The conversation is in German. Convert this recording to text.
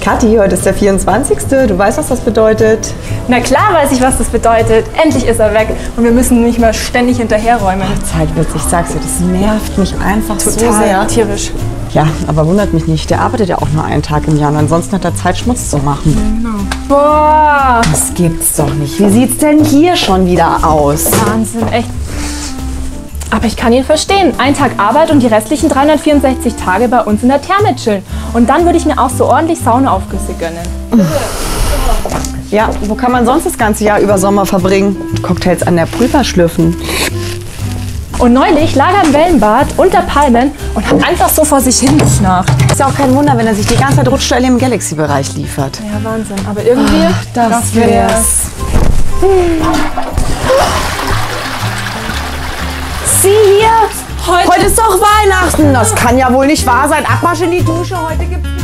Kathi, heute ist der 24. Du weißt, was das bedeutet? Na klar weiß ich, was das bedeutet. Endlich ist er weg und wir müssen nicht mehr ständig hinterherräumen. Zeit wird, ich sag's dir, das nervt mich einfach so Total sehr. tierisch. Ja, aber wundert mich nicht. Der arbeitet ja auch nur einen Tag im Jahr und ansonsten hat er Zeit, Schmutz zu machen. Genau. Boah, Das gibt's doch nicht. Wie sieht's denn hier schon wieder aus? Wahnsinn, echt. Aber ich kann ihn verstehen. Ein Tag Arbeit und die restlichen 364 Tage bei uns in der Therme chillen. Und dann würde ich mir auch so ordentlich Saunaaufgüsse gönnen. Ja, wo kann man sonst das ganze Jahr über Sommer verbringen? Cocktails an der Pulver schlürfen. Und neulich lag er im Wellenbad unter Palmen und hat einfach so vor sich hin geschnarcht. Ist ja auch kein Wunder, wenn er sich die ganze Zeit Rutschteile im Galaxy-Bereich liefert. Ja, Wahnsinn. Aber irgendwie, Das wär's. Sieh hier! Heute ist doch Weihnachten. Das kann ja wohl nicht wahr sein. Abmarsch in die Dusche. Heute gibt's